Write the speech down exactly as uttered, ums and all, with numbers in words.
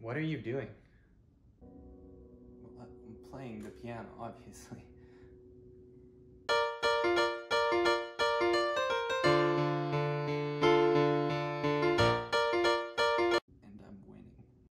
What are you doing? Well, I'm playing the piano, obviously.